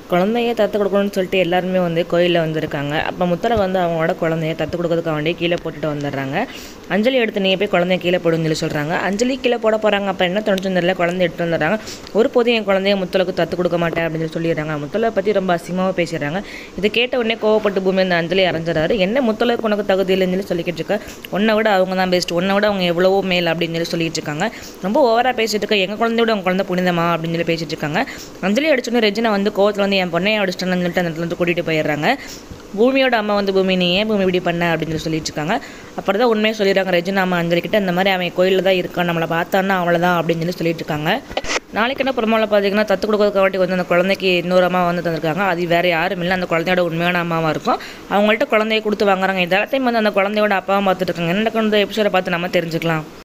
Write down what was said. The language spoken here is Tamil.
குழந்தைய தத்து கொடுக்கணும்னு சொல்லிட்டு எல்லாருமே வந்து கோயிலில் வந்திருக்காங்க. அப்போ முத்தலை வந்து அவங்களோட குழந்தைய தத்து கொடுக்கறதுக்காக வேண்டி கீழே போட்டுட்டு வந்துடுறாங்க. அஞ்சலி எடுத்து நீ போய் குழந்தைய கீழே போடுன்னு சொல்லி சொல்கிறாங்க. அஞ்சலி கீழே போட போகிறாங்க. அப்போ என்ன தோணுச்சுன்னு தெரியல, குழந்தைய எடுத்து வந்துடுறாங்க. ஒரு போதும் என் குழந்தைய முத்தலுக்கு தத்து கொடுக்க மாட்டேன் அப்படின்னு சொல்லிடுறாங்க. முத்தலை பற்றி ரொம்ப அசிங்கமாக பேசிடுறாங்க. இதை கேட்ட உடனே கோவப்பட்டு பூமி அந்த அஞ்சலி அரைஞ்சிடறாரு. என்ன முத்தலுக்கு உனக்கு தகுதி இல்லைன்னு சொல்லி சொல்லிக்கிட்டு இருக்க, உன்னை விட அவங்க தான் பெஸ்ட், உன்னை விட அவங்க எவ்வளவோ மேல் அப்படின்னு சொல்லி சொல்லிட்டு இருக்காங்க. ரொம்ப ஓவராக பேசிட்டு இருக்க, எங்கள் குழந்தையோட உங்கள் குழந்தை புனிதமா அப்படின்னு சொல்லி பேசிட்டு இருக்காங்க. அஞ்சலி அடிச்சோன்னே ரெஜினா வந்து கோவத்தில் வந்து என் பொண்ணையை அடிச்சிட்டேன்னு சொல்லிட்டு அந்த இடத்துல வந்து கூட்டிகிட்டு போயிடுறாங்க. பூமியோட அம்மா வந்து பூமி நீ ஏன் பூமி இப்படி பண்ண அப்படின்னு சொல்லிட்டு இருக்காங்க. அப்புறம் தான் உண்மையை சொல்லிடுறாங்க ரெஜினா அம்மா அஞ்சலி கிட்ட, இந்த மாதிரி அவன் கோயிலில் தான் இருக்கான், நம்மளை பார்த்தான்னா அவ்வளோதான் அப்படின்னு சொல்லி சொல்லிட்டு இருக்காங்க. நாளைக்கு என்ன பிரமாவில் பார்த்தீங்கன்னா தத்து கொடுக்கறதுக்கு வாட்டி வந்து அந்த குழந்தைக்கு இன்னொரு அம்மா வந்து தந்திருக்காங்க. அது வேறு யாரும் இல்லை, அந்த குழந்தையோட உண்மையான அம்மாவாக இருக்கும். அவங்கள்ட்ட குழந்தைய கொடுத்து வாங்குறாங்க. எல்லாத்தையும் வந்து அந்த குழந்தையோட அப்பாவை பார்த்துட்டு இருக்காங்க. என்ன நடக்கிற எபிசோட பார்த்து நம்ம தெரிஞ்சுக்கலாம்.